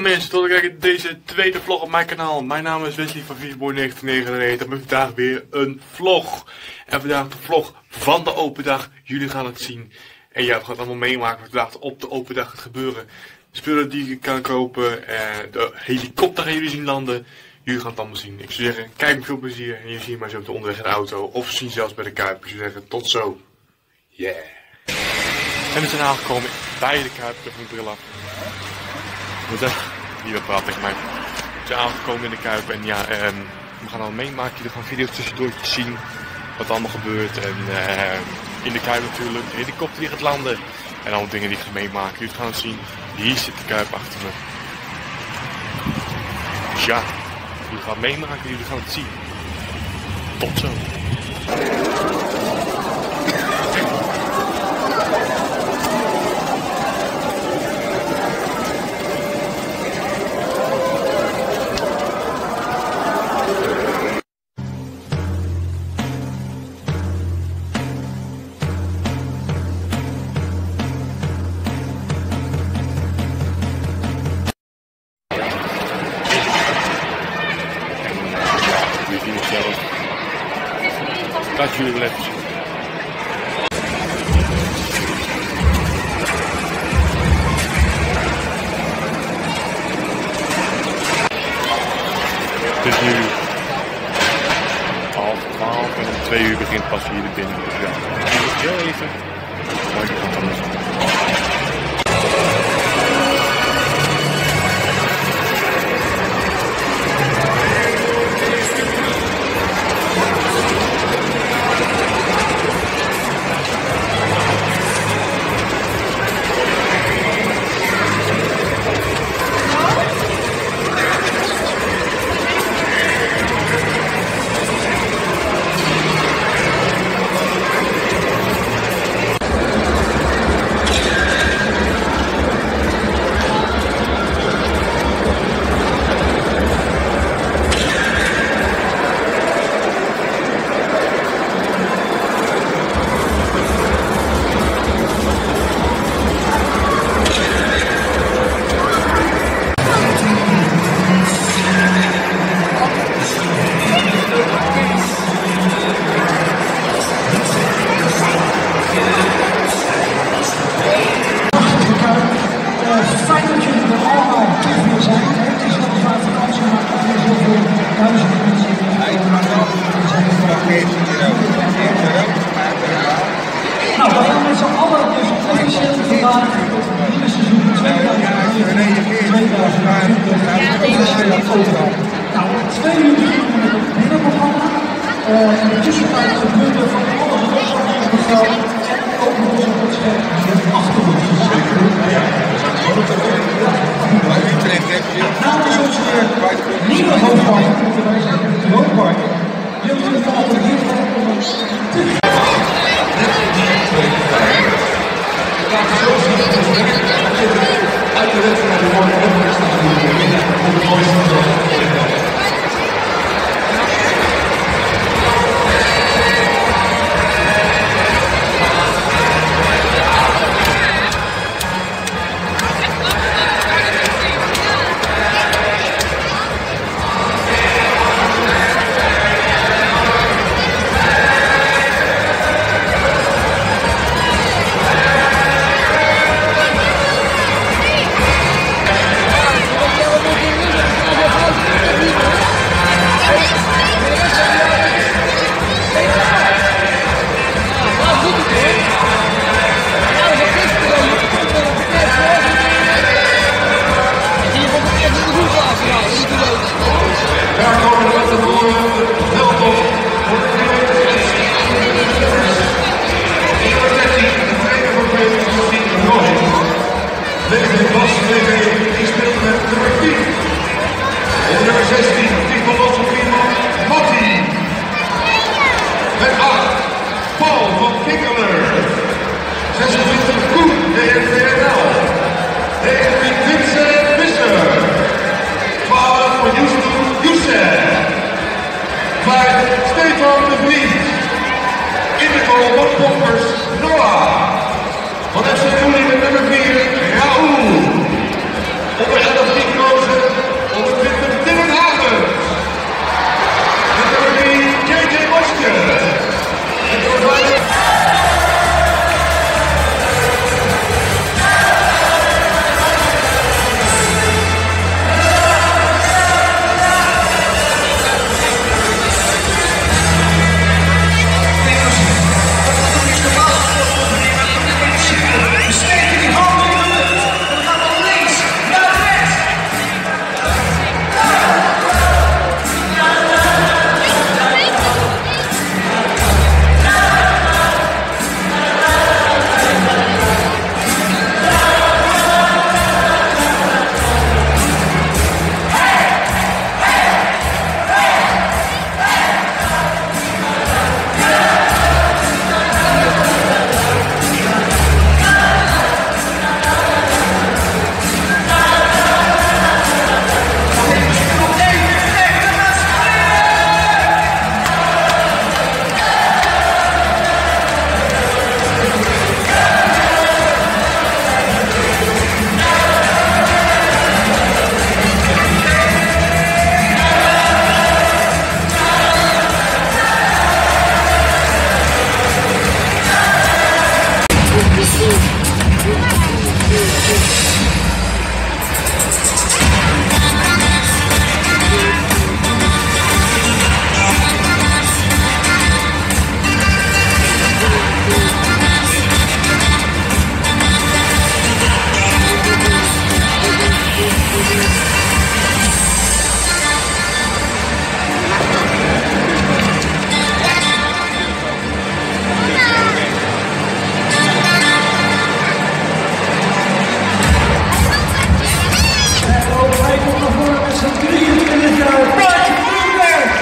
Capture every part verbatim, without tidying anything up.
Welkom mensen, tot kijken deze tweede vlog op mijn kanaal. Mijn naam is Wesley van Viesboy negentien negenennegentig en vandaag weer een vlog. En vandaag de vlog van de open dag. Jullie gaan het zien. En jij gaat allemaal meemaken vandaag op de open dag het gebeuren. Spullen die je kan kopen, en de helikopter gaan jullie zien landen. Jullie gaan het allemaal zien. Ik zou zeggen, kijk met veel plezier. En jullie zien mij zo op de onderweg in de auto. Of zien zelfs bij de Kuip. Ik zou zeggen, tot zo. Yeah. En we zijn aangekomen bij de Kuip. Ik heb mijn bril af. We zijn, hier praat tegen mij. We zijn aangekomen in de Kuip. En ja, um, we gaan allemaal meemaken. Jullie gaan video's tussendoor zien. Wat er allemaal gebeurt. En uh, in de Kuip natuurlijk. De helikopter die gaat landen. En allemaal dingen die ik ga meemaken. Jullie gaan het zien. Hier zit de Kuip achter me. Dus ja, jullie gaan het meemaken. Jullie gaan het zien. Tot zo. Dat jullie wel even zien. Het is nu half twaalf en om twee uur begint pas hier de binnen. Dus ja, heel even. Maar ik ga het anders doen. Nou, we gaan met z'n allen dus officieel vandaag het nieuwe seizoen tweeduizend tweeduizend twintig overal. Nou, twee uur beginnen we met het binnenprogramma. Uh, in de tussentijd gebeurt er van alles los op het veld. En ook nog eens op het scherm hier achter ons. Namens ons weer nieuwe hoofdpark, moeten wij zeggen, het droompark. Jullie zullen vanaf het hier van ons te uit de wedstrijd de mooie opgesteld op de mooiste Stefan de Vries. In de goal van Poppers Noah. Van F C Groningen met nummer vier, Raoul. Op de elf Nico drieëntwintig jaar, Brian Bloemberg.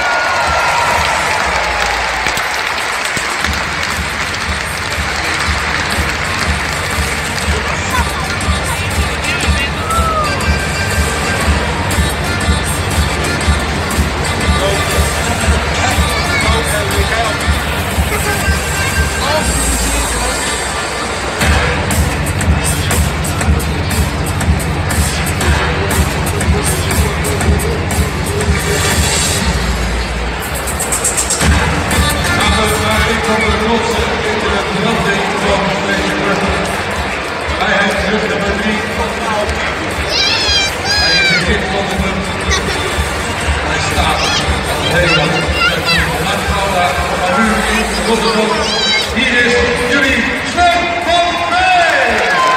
Hier is jullie Sven van Veen!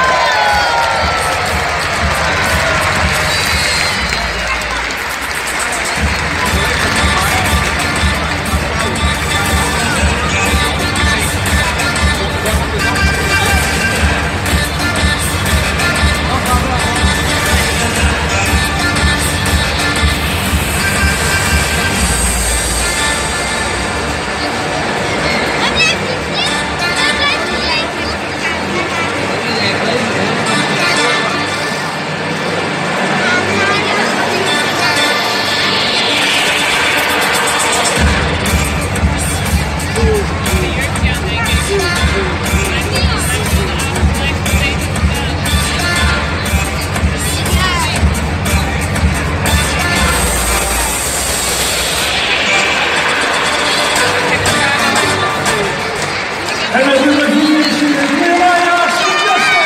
En met nummer vier is hier Jeremiah Sylvester.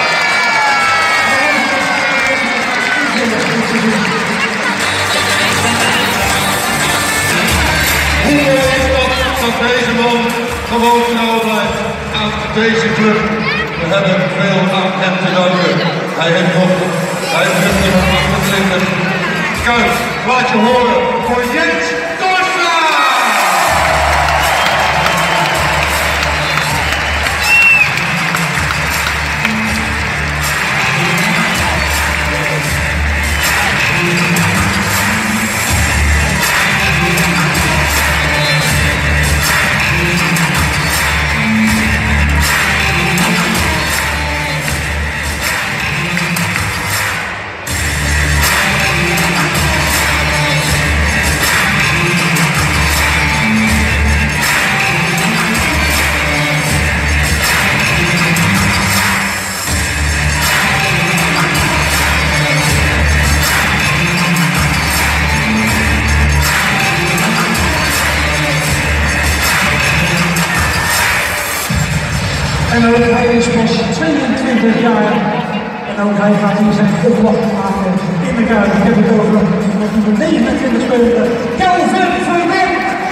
Hoe is dat dat deze man gewoon trouw blijft aan deze club? We hebben veel aan hem te danken. Hij heeft nog, hij heeft nog achtentwintig. Kuit, laat je horen voor Jens Torstra! En ook hij is pas tweeëntwintig jaar. En ook hij gaat hier zijn opwacht maken in de Kuip. Ik heb het over met nummer negenentwintig speler, Kelvin Verbeek.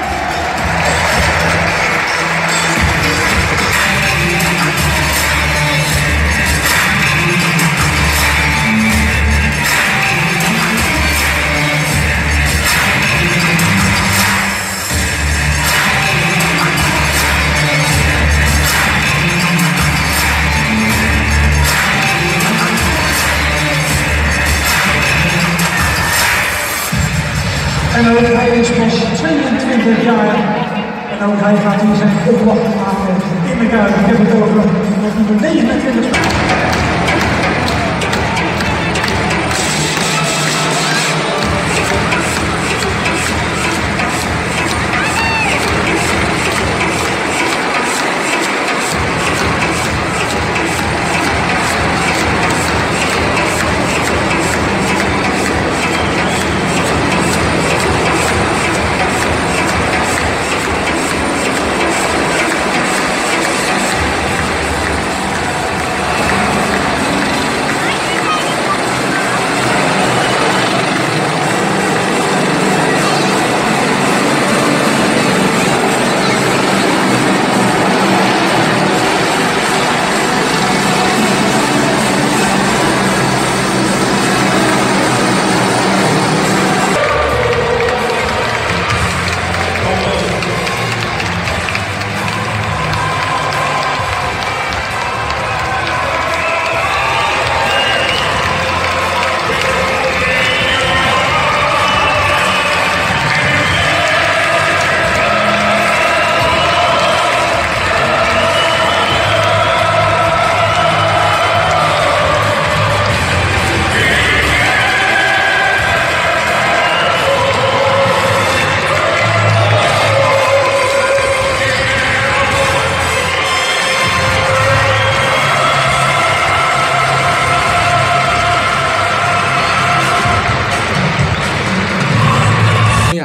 En ook hij is pas tweeëntwintig jaar. En ook hij gaat hier zijn opwacht maken in de Kuip. Ik heb het over met nummer negenentwintig.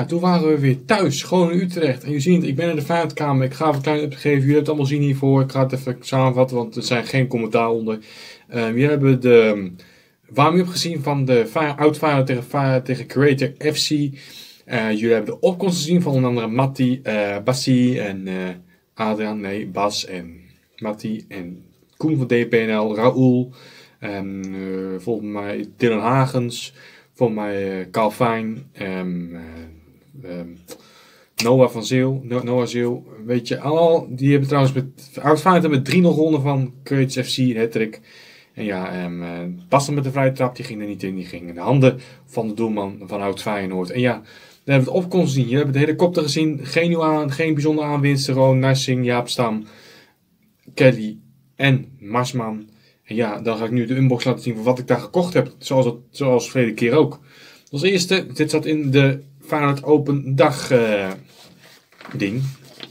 toen waren we weer thuis, gewoon in Utrecht. En je ziet, ik ben in de Feyenoordkamer. Ik ga even een klein update geven. Jullie hebben het allemaal zien hiervoor. Ik ga het even samenvatten, want er zijn geen commentaar onder. Uh, jullie hebben de warming-up gezien van de oud Feyenoord tegen, Feyenoord tegen Creator F C. Uh, jullie hebben de opkomst gezien van onder andere Matti, uh, Bassi en uh, Adriaan. Nee, Bas en Matti en Koen van D P N L, Raoul. En uh, volgens mij Dylan Hagens. Volgens mij uh, Carl Fijn. Um, uh, um, Noah van Zeel. No Noah Zeel. Weet je, al die hebben trouwens met oud Feyenoord met drie nul gewonnen van Creators F C, hattrick. En ja, um, uh, Bas met de vrije trap, die ging er niet in. Die ging in de handen van de doelman van oud Feyenoord. En ja, dan hebben we het opkomst gezien. Je hebt de helikopter gezien. Geen, nieuw aan, geen bijzondere aanwinsten. Gewoon Narsing, Jaap Stam, Kelly en Marsman. En ja, dan ga ik nu de unbox laten zien van wat ik daar gekocht heb. Zoals, het, zoals verleden keer ook. Als eerste, dit zat in de Feyenoord Open dag uh, ding.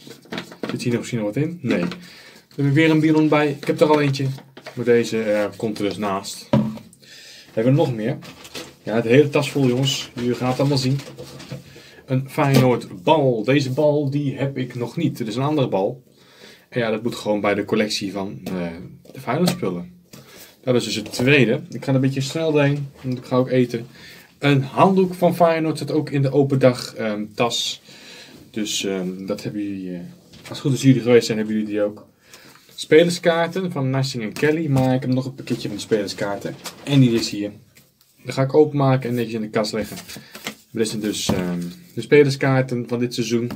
Zit hier nog misschien nog wat in? Nee. We hebben weer een bidon bij. Ik heb er al eentje. Maar deze uh, komt er dus naast. Hebben we nog meer? Ja, de hele tas vol jongens. Jullie gaan het allemaal zien. Een Feyenoord bal. Deze bal die heb ik nog niet. Dit is een andere bal. En ja, dat moet gewoon bij de collectie van uh, de Feyenoord spullen. Dat is dus het tweede. Ik ga er een beetje snel doorheen, want ik ga ook eten. Een handdoek van Feyenoord zit ook in de open dag um, tas. Dus um, dat hebben jullie, uh, als het goed is jullie geweest zijn, hebben jullie die ook. Spelerskaarten van Narsing en Kelly. Maar ik heb nog een pakketje van de spelerskaarten. En die is hier. Die ga ik openmaken en netjes in de kast leggen. Dit zijn dus um, de spelerskaarten van dit seizoen.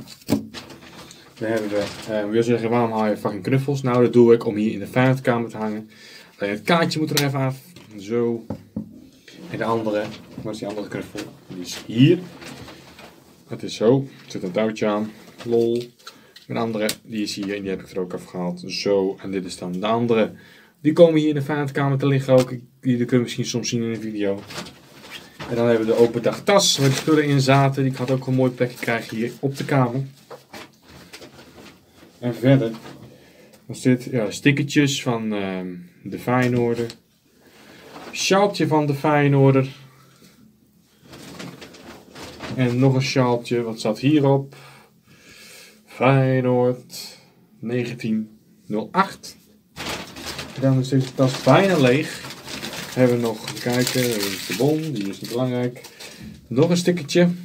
Dan hebben we, uh, wil zeggen, waarom haal je fucking knuffels? Nou, dat doe ik om hier in de Feyenoordkamer te hangen. Alleen het kaartje moet er even af. Zo. En de andere, waar is die andere knuffel? Die is hier. Het is zo. Er zit een touwtje aan. Lol. Een andere, die is hier en die heb ik er ook afgehaald. Zo. En dit is dan de andere. Die komen hier in de Feyenoordkamer te liggen ook. Die kunnen we misschien soms zien in een video. En dan hebben we de open dag tas waar de spullen in zaten. Die gaat ook een mooi plekje krijgen hier op de kamer. En verder was dit ja, stickertjes van uh, de Feyenoorder. Sjaaltje van de Feyenoorder. En nog een sjaaltje. Wat zat hierop? Feyenoord negentien nul acht. En dan is deze tas bijna leeg. Hebben we nog, even kijken, dat is de bon, die is niet belangrijk. Nog een stickertje. En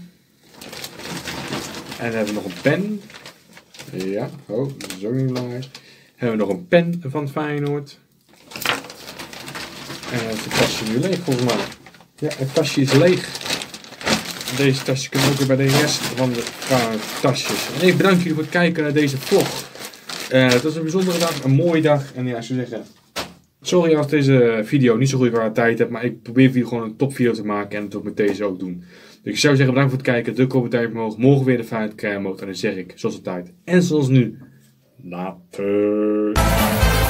dan hebben we nog een pen. Ja, oh, dat is ook niet belangrijk. Hebben we nog een pen van Feyenoord. En het tasje nu leeg volgens mij. Ja, het tasje is leeg. Deze tasje kunnen ook weer bij de rest van de uh, tasjes. En even bedankt jullie voor het kijken naar deze vlog. Uh, het was een bijzondere dag, een mooie dag. En ja, ik zou zeggen, sorry als deze video niet zo goede kwaliteit hebt. Maar ik probeer hier gewoon een topvideo te maken en dat ook met deze ook doen. Dus ik zou zeggen bedankt voor het kijken. Druk op het duimpje omhoog. Morgen weer de Feyenoord Krijgen mode. En dan zeg ik, zoals altijd en zoals nu, later.